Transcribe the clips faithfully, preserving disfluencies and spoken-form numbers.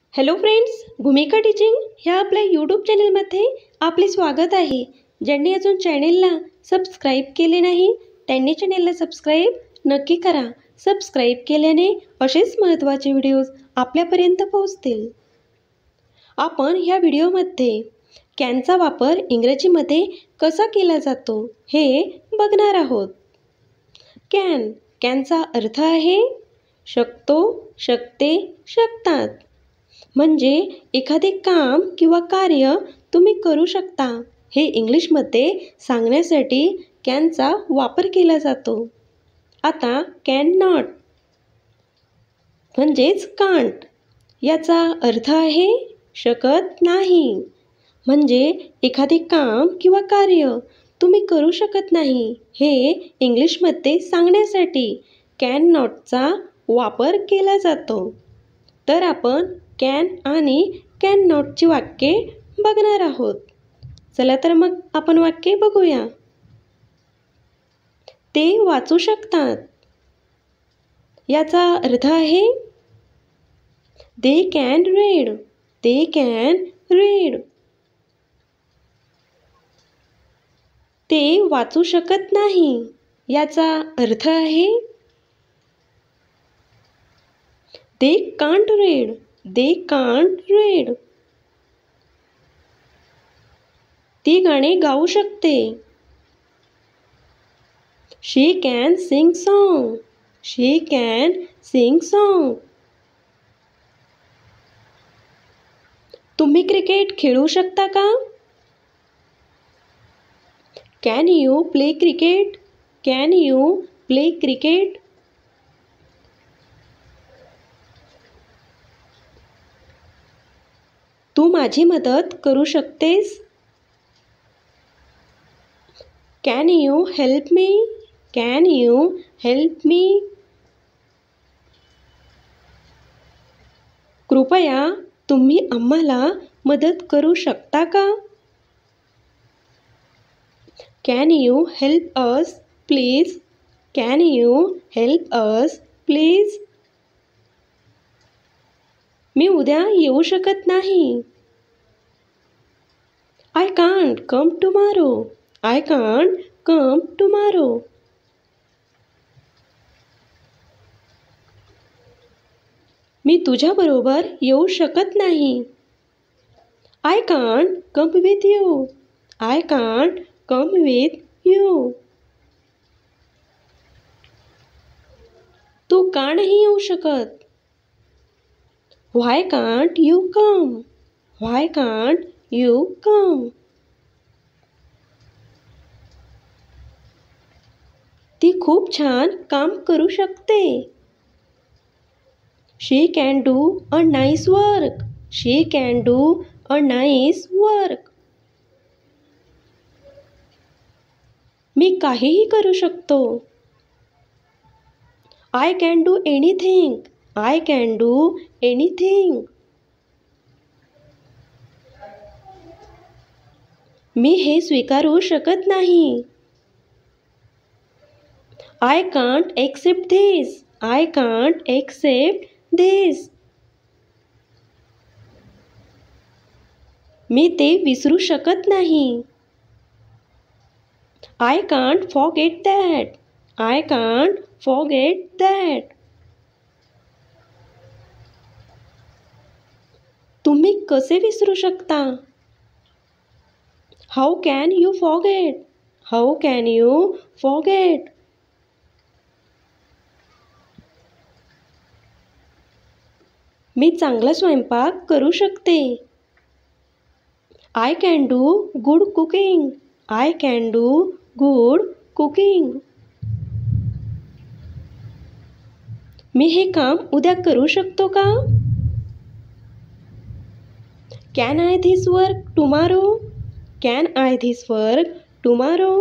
Hello friends, भूमिका teaching ह्या आपल्या यूट्यूब चॅनलमध्ये आपले स्वागत आहे. ज्यांनी अजून चॅनेलला सबस्क्राईब केले नाही त्यांनी चॅनेलला सबस्क्राईब नक्की करा. सबस्क्राईब केल्याने असेच महत्त्वाचे व्हिडिओज आपल्यापर्यंत पोहोचतील. आपण ह्या व्हिडिओमध्ये कॅनचा वापर इंग्रजीमध्ये कसा केला जातो हे बघणार आहोत. कॅन कॅनचा अर्थ आहे शकतो, शकते, शकतात. म्हणजे एखादे काम किंवा कार्य तुम्ही करू शकता हे इंग्लिशमध्ये सांगण्यासाठी कॅनचा वापर केला जातो. आता कॅन नॉट म्हणजेच कांट याचा अर्थ आहे शकत नाही. म्हणजे एखादे काम किंवा कार्य तुम्ही करू शकत नाही हे इंग्लिशमध्ये सांगण्यासाठी कॅन नॉटचा वापर केला जातो. तर आपण कॅन आणि कॅन नॉटची वाक्ये बघणार आहोत. चला तर मग आपण वाक्ये बघूया. ते वाचू शकतात याचा अर्थ आहे they can read. They can read. ते वाचू शकत नाही याचा अर्थ आहे they can't read. They can't read. ती गाणे गाऊ शकते. She can sing song. She can sing song. तुम्ही क्रिकेट खेळू शकता का? Can you play cricket. Can you play cricket. तू माझी मदत करू शकतेस. Can you help me. Can you help me. कृपया तुम्ही आम्हाला मदत करू शकता का? Can you help us please. Can you help us please. मी उद्या येऊ शकत नाही. I can't come tomorrow. I can't come tomorrow. मी तुझ्याबरोबर येऊ शकत नाही. I can't come with you. I can't come with you. तू का नाही येऊ शकत? Why can't you come. Why can't you come. ती खूप छान काम करू शकते. She can do a nice work. She can do a nice work. मी काहीही करू शकतो. I can do anything. I can do anything. मी हे स्वीकारू शकत नाही. I can't accept this. I can't accept this. मी ते विसरू शकत नाही. I can't forget that. I can't forget that. तुम्ही कसे विसरू शकता? How can you forget. How can you forget. मी चांगला स्वयंपाक करू शकते. I can do good cooking. I can do good cooking. मी हे काम उद्या करू शकतो का? Can I this work tomorrow. Can I this work tomorrow.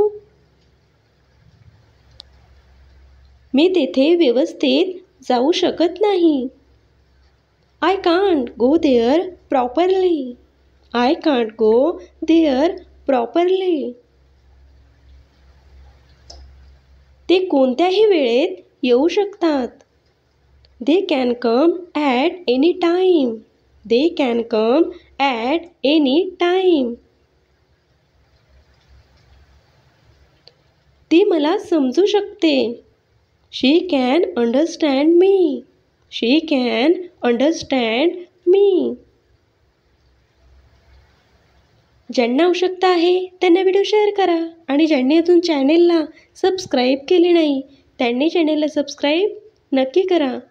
मी तेथे व्यवस्थित जाऊ शकत नाही. I can't go there properly. I can't go there properly. ते कोणत्याही वेळेत येऊ शकतात. They can come at any time. They can come at any time. ती मला समजू शकते. She can understand me. She can understand me. ज्यांना आवश्यकता आहे त्यांना व्हिडिओ शेअर करा आणि ज्यांनी अजून चॅनेलला सबस्क्राईब केले नाही त्यांनी चॅनेलला सबस्क्राईब नक्की करा.